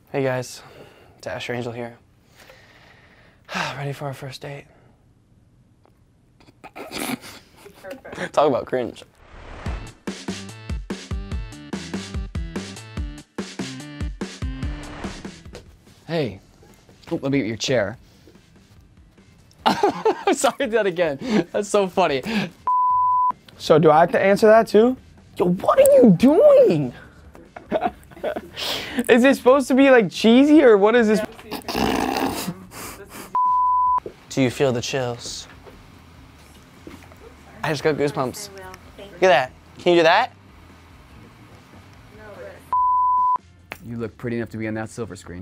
Hey guys, it's Asher Angel here. Ready for our first date? Perfect. Talk about cringe. Hey, let me get your chair. I'm sorry, do that again. That's so funny. So do I have to answer that too? Yo, what are you doing? Is it supposed to be like cheesy or what is this? Do you feel the chills? I just got goosebumps. Look at that. Can you do that? You look pretty enough to be on that silver screen.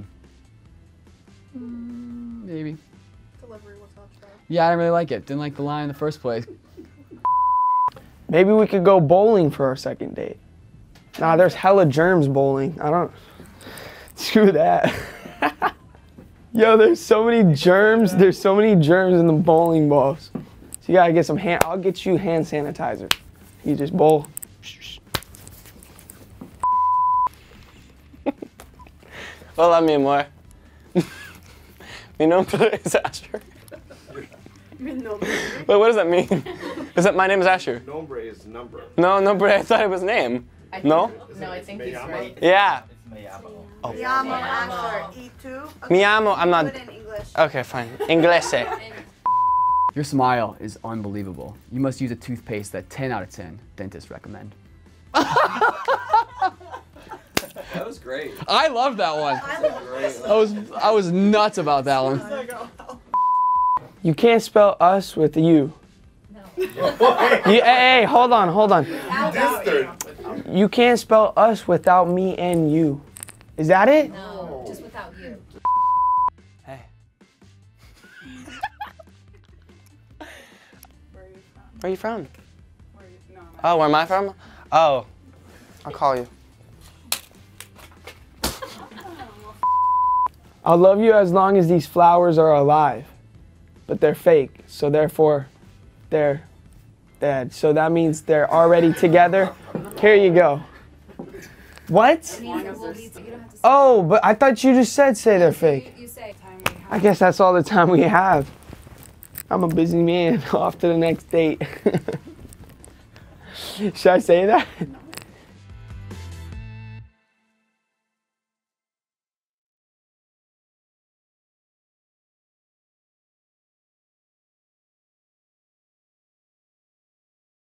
Maybe. Delivery was not sure. Yeah, I didn't really like it. Didn't like the line in the first place. Maybe we could go bowling for our second date. Nah, there's hella germs bowling. I don't. Screw that. Yo, there's so many germs. There's so many germs in the bowling balls. So you gotta get some hand. I'll get you hand sanitizer. You just bowl. Hola, mi amor. Mi nombre es Asher. Wait, what does that mean? Is that my name is Asher? Nombre is number. No, nombre, I thought it was name. No? No, I think he's right. Yeah. It's me amo. Oh. Mi amo, Asher. E2. Okay. Mi amo, I'm not. Do it in English. Okay, fine. Inglese. Your smile is unbelievable. You must use a toothpaste that 10 out of 10 dentists recommend. That was great. I love that one. I was nuts about that one. You can't spell us with a U. Hey, hold on. You can't spell us without me and you. Is that it? No, just without you. Hey. Where are you from? Oh, where am I from? Oh, I'll call you. I'll love you as long as these flowers are alive, but they're fake, so therefore they're dead. So that means they're already together. Here you go. What? Oh, but I thought you just said say they're fake. You say I guess that's all the time we have. I'm a busy man. Off to the next date. Should I say that?